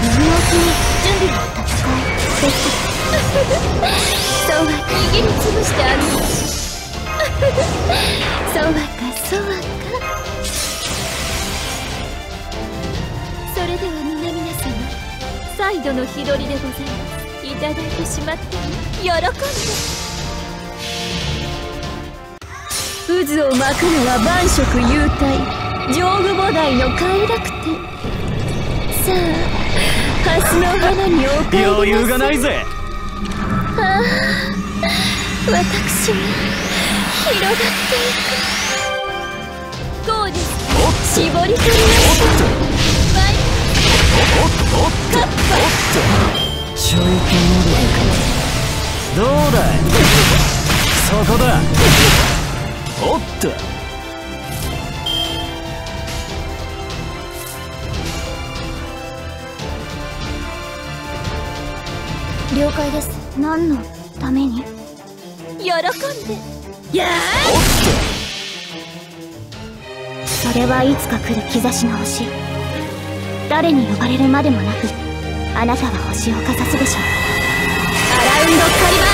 右のうちに準備の戦いですそうは握りつぶしてあげましょうそうはかそうはか。それでは皆々様、再度の日取りでございます。いただいてしまって喜んで。渦を巻くのは万色幽体、上具菩提の快楽天。さあ、蓮の花にお帰りなさい。 余裕がないぜ。 ああ、私が広がっていく。こうです。絞り取りましょう。カッパちょいと戻るか。どうだいそこだ。おっと了解です。何のために？喜んで。やあ！それはいつか来る兆しの星。誰に呼ばれるまでもなく、あなたは星をかざすでしょう。アラウンド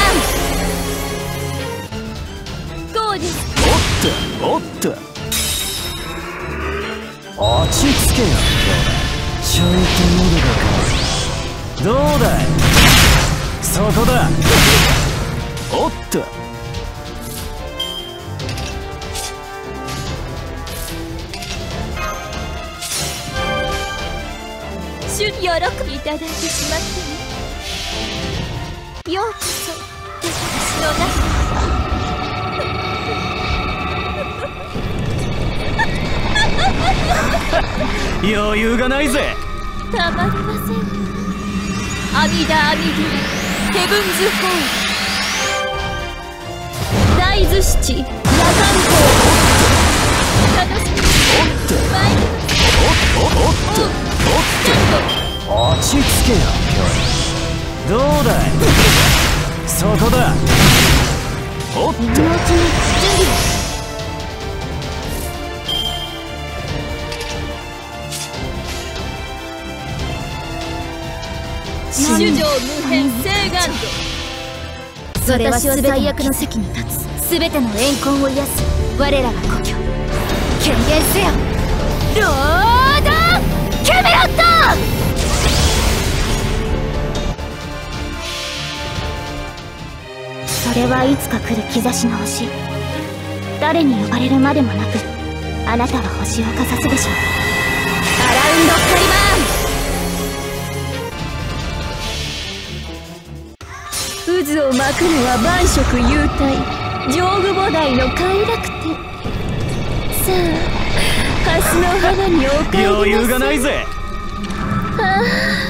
カリバーン。ゴーです。 おっと落ち着けよ。ちょいと戻るか。どうだいそこだ。おっと喜びいただいてしまってね。ようこそ私の中余裕がないぜ。 たまりません。阿弥陀阿弥陀ヘブンズホール大図七夜間光楽しみ参ります。 落ち着けよ。どうだいそこだ。おっと今のうちに準備を。主上無変聖願度。それは最悪の席に立つ全ての怨恨を癒す我らが故郷。権限せよロードキャメロット。それはいつか来る兆しの星。誰に呼ばれるまでもなく、あなたは星をかざすでしょう。アラウンドカリバーン。渦を巻くのは万色幽体、上具菩提の快楽天。さあ、蓮の花にお帰りなさい。 余裕がないぜ。 ああ、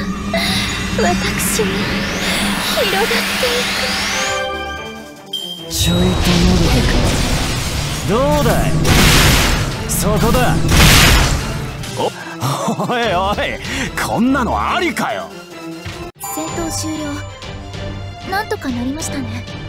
私が広がっていく。 ちょいと戻るか。どうだいそこだ。おいおいこんなのありかよ。 戦闘終了。なんとかなりましたね。